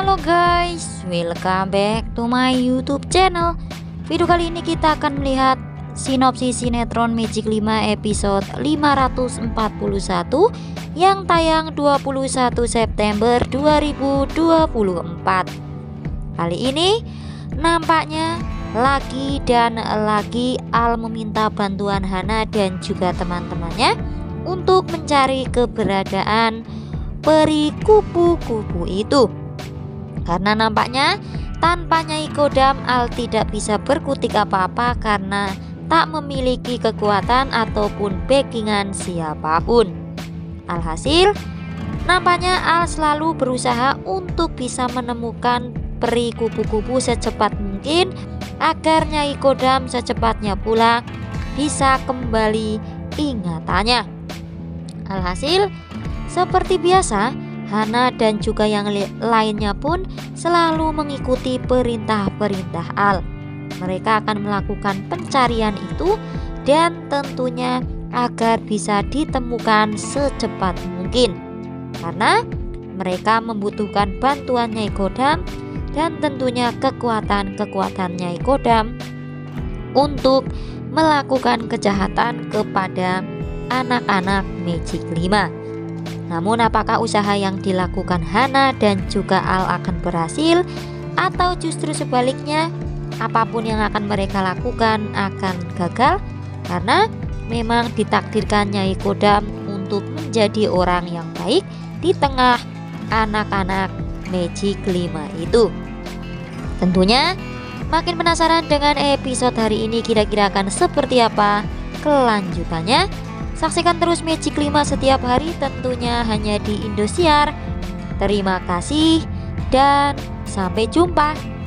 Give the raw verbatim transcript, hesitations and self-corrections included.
Halo guys, welcome back to my YouTube channel. Video kali ini kita akan melihat sinopsis sinetron Magic lima episode lima ratus empat puluh satu yang tayang dua puluh satu September dua ribu dua puluh empat. Kali ini nampaknya lagi dan lagi Al meminta bantuan Hana dan juga teman-temannya untuk mencari keberadaan peri kupu-kupu itu. Karena nampaknya tanpa Nyai Kodam Al tidak bisa berkutik apa-apa karena tak memiliki kekuatan ataupun backingan siapapun. Alhasil nampaknya Al selalu berusaha untuk bisa menemukan peri kupu-kupu secepat mungkin agar Nyai Kodam secepatnya pula bisa kembali ingatannya. Alhasil seperti biasa, Hana dan juga yang lainnya pun selalu mengikuti perintah-perintah Al. Mereka akan melakukan pencarian itu dan tentunya agar bisa ditemukan secepat mungkin. Karena mereka membutuhkan bantuan Nyai Kodam dan tentunya kekuatan-kekuatan Nyai Kodam untuk melakukan kejahatan kepada anak-anak Magic lima. Namun apakah usaha yang dilakukan Hana dan juga Al akan berhasil atau justru sebaliknya apapun yang akan mereka lakukan akan gagal karena memang ditakdirkan Nyai Kodam untuk menjadi orang yang baik di tengah anak-anak Magic lima itu. Tentunya makin penasaran dengan episode hari ini kira-kira akan seperti apa kelanjutannya. Saksikan terus Magic lima setiap hari tentunya hanya di Indosiar. Terima kasih dan sampai jumpa.